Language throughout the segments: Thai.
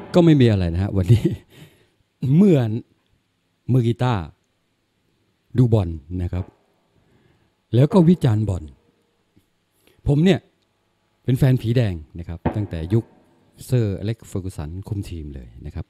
ก็ไม่มีอะไรนะฮะวันนี้เมื่อมือกีตาร์ดูบอลนะครับแล้วก็วิจารณ์บอลผมเนี่ยเป็นแฟนผีแดงนะครับตั้งแต่ยุคเซอร์อเล็กซ์เฟอร์กูสันคุมทีมเลยนะครับ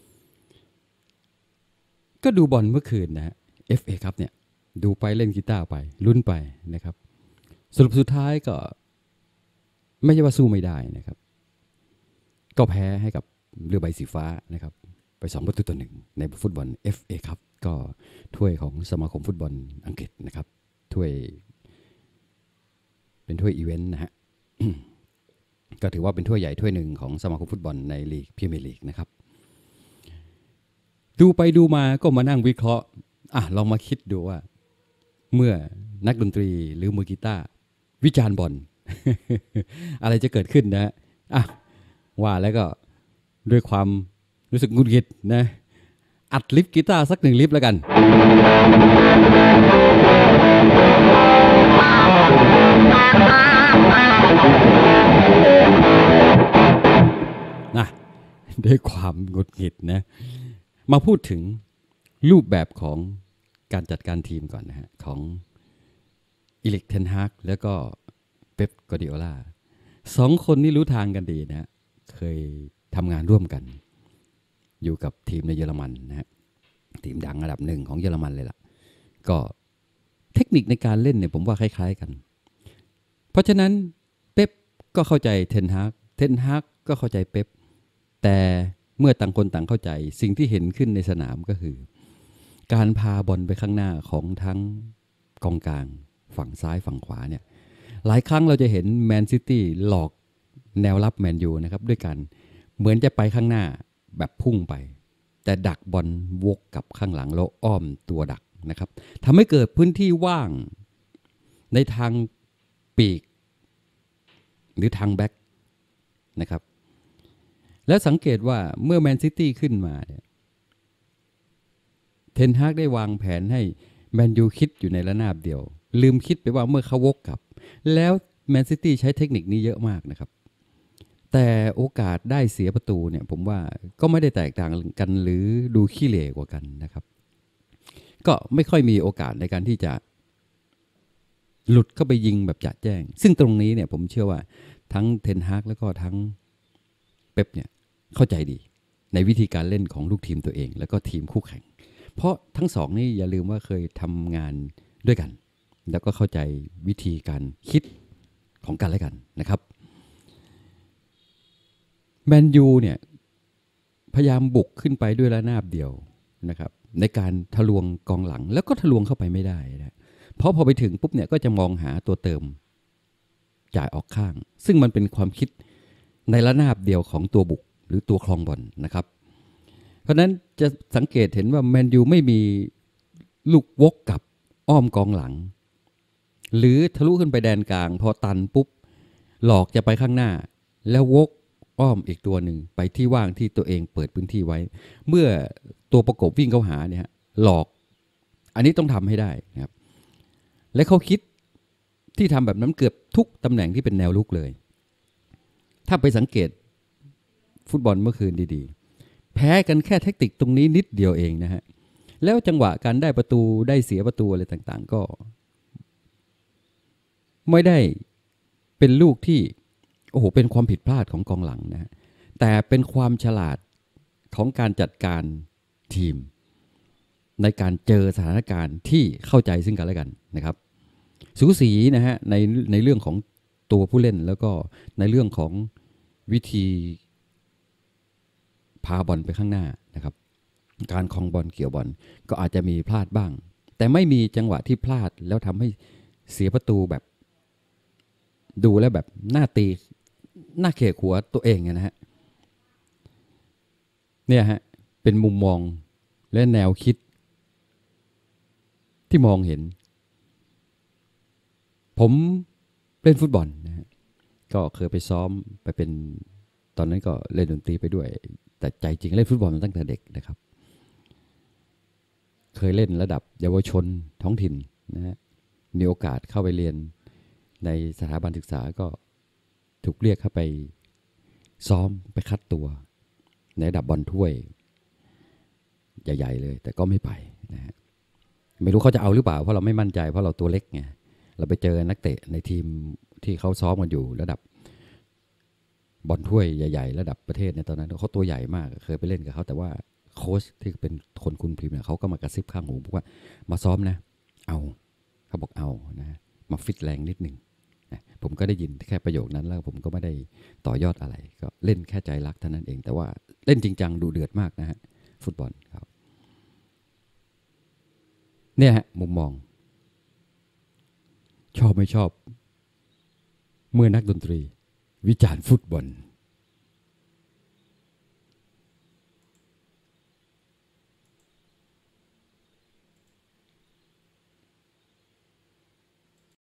ก็ดูบอลเมื่อคืนนะฮะ FA ครับเนี่ยดูไปเล่นกีตาร์ไปลุ้นไปนะครับสรุปสุดท้ายก็ไม่ใช่ว่าสู้ไม่ได้นะครับก็แพ้ให้กับเรือใบสีฟ้านะครับไป2-1ในฟุตบอล FA ครับก็ถ้วยของสมาคมฟุตบอลอังกฤษนะครับถ้วยเป็นถ้วยอีเวนต์นะฮะ ก็ถือว่าเป็นถ้วยใหญ่ถ้วยหนึ่งของสมาคมฟุตบอลในลีกพรีเมียร์ลีกนะครับดูไปดูมาก็มานั่งวิเคราะห์ลองมาคิดดูว่าเมื่อนักดนตรีหรือมือกีตาร์วิจารณ์บอล อะไรจะเกิดขึ้นนะว่าแล้วก็ด้วยความรู้สึกหงุดหงิดนะอัดลิฟกีตาร์สัก1ลิฟแล้วกันนะด้วยความหงุดหงิดนะมาพูดถึงรูปแบบของการจัดการทีมก่อนนะฮะของอีริก เทนฮากแล้วก็เป๊ป กวาร์ดิโอลา2คนนี้รู้ทางกันดีนะฮะเคยทำงานร่วมกันอยู่กับทีมในเยอรมันนะฮะทีมดังอันดับ1ของเยอรมันเลยล่ะก็เทคนิคในการเล่นเนี่ยผมว่าคล้ายๆกันเพราะฉะนั้นเป๊ปก็เข้าใจเทนฮากก็เข้าใจเป๊ปแต่เมื่อต่างคนต่างเข้าใจสิ่งที่เห็นขึ้นในสนามก็คือการพาบอลไปข้างหน้าของทั้งกองกลางฝั่งซ้ายฝั่งขวาเนี่ยหลายครั้งเราจะเห็นแมนซิตี้หลอกแนวรับแมนยูนะครับด้วยกันเหมือนจะไปข้างหน้าแบบพุ่งไปแต่ดักบอลวกกับข้างหลังแล้วอ้อมตัวดักนะครับทำให้เกิดพื้นที่ว่างในทางปีกหรือทางแบ็คนะครับแล้วสังเกตว่าเมื่อแมนซิตี้ขึ้นมาเนี่ยเทนฮากได้วางแผนให้แมนยูคิดอยู่ในระนาบเดียวลืมคิดไปว่าเมื่อเขาวกกลับแล้วแมนซิตี้ใช้เทคนิคนี้เยอะมากนะครับแต่โอกาสได้เสียประตูเนี่ยผมว่าก็ไม่ได้แตกต่างกันหรือดูขี้เหร่กว่ากันนะครับก็ไม่ค่อยมีโอกาสในการที่จะหลุดเข้าไปยิงแบบจะแจ้งซึ่งตรงนี้เนี่ยผมเชื่อว่าทั้งเทนฮากแล้วก็ทั้งเป๊ปเนี่ยเข้าใจดีในวิธีการเล่นของลูกทีมตัวเองแล้วก็ทีมคู่แข่งเพราะทั้งสองนี่อย่าลืมว่าเคยทำงานด้วยกันแล้วก็เข้าใจวิธีการคิดของกันและกันนะครับแมนยูเนี่ยพยายามบุกขึ้นไปด้วยระนาบเดียวนะครับในการทะลวงกองหลังแล้วก็ทะลวงเข้าไปไม่ได้นะเพราะพอไปถึงปุ๊บเนี่ยก็จะมองหาตัวเติมจ่ายออกข้างซึ่งมันเป็นความคิดในระนาบเดียวของตัวบุกหรือตัวครองบอลนะครับเพราะนั้นจะสังเกตเห็นว่าแมนยูไม่มีลูกวกกับอ้อมกองหลังหรือทะลุขึ้นไปแดนกลางพอตันปุ๊บหลอกจะไปข้างหน้าแล้ววกอ้อมอีกตัวหนึ่งไปที่ว่างที่ตัวเองเปิดพื้นที่ไว้เมื่อตัวประกบวิ่งเข้าหาเนี่ยหลอกอันนี้ต้องทำให้ได้นะครับและเขาคิดที่ทำแบบนั้นเกือบทุกตำแหน่งที่เป็นแนวลุกเลยถ้าไปสังเกตฟุตบอลเมื่อคืนดีๆแพ้กันแค่เทคนิคตรงนี้นิดเดียวเองนะฮะแล้วจังหวะการได้ประตูได้เสียประตูอะไรต่างๆก็ไม่ได้เป็นลูกที่โอ้โหเป็นความผิดพลาดของกองหลังนะฮะแต่เป็นความฉลาดของการจัดการทีมในการเจอสถานการณ์ที่เข้าใจซึ่งกันและกันนะครับสูสีนะฮะในเรื่องของตัวผู้เล่นแล้วก็ในเรื่องของวิธีพาบอลไปข้างหน้านะครับการครองบอลเกี่ยวบอลก็อาจจะมีพลาดบ้างแต่ไม่มีจังหวะที่พลาดแล้วทำให้เสียประตูแบบดูแล้วแบบหน้าตีหน้าเขกหัวตัวเองนะฮะเนี่ยฮะเป็นมุมมองและแนวคิดที่มองเห็นผมเล่นฟุตบอลนะฮะก็เคยไปซ้อมไปเป็นตอนนั้นก็เล่นดนตรีไปด้วยแต่ใจจริงเล่นฟุตบอลมาตั้งแต่เด็กนะครับเคยเล่นระดับเยาวชนท้องถิ่นนะฮะมีโอกาสเข้าไปเรียนในสถาบันศึกษาก็ถูกเรียกเข้าไปซ้อมไปคัดตัวในระดับบอลถ้วยใหญ่ๆเลยแต่ก็ไม่ไปนะฮะไม่รู้เขาจะเอาหรือเปล่าเพราะเราไม่มั่นใจเพราะเราตัวเล็กไงเราไปเจอนักเตะในทีมที่เขาซ้อมกันอยู่ระดับบอลถ้วยใหญ่ๆระดับประเทศในตอนนั้นเขาตัวใหญ่มากเคยไปเล่นกับเขาแต่ว่าโค้ชที่เป็นคนคุมทีมเนี่ยเขาก็มากระซิบข้างหูบอกว่ามาซ้อมนะเอาเขาบอกเอานะมาฟิตแรงนิดหนึ่งนะผมก็ได้ยินแค่ประโยคนั้นแล้วผมก็ไม่ได้ต่อยอดอะไรก็เล่นแค่ใจรักเท่านั้นเองแต่ว่าเล่นจริงจังดูเดือดมากนะฮะฟุตบอลครับเนี่ยฮะมุมมองชอบไม่ชอบเมื่อนักดนตรีวิจารณ์ฟุตบอล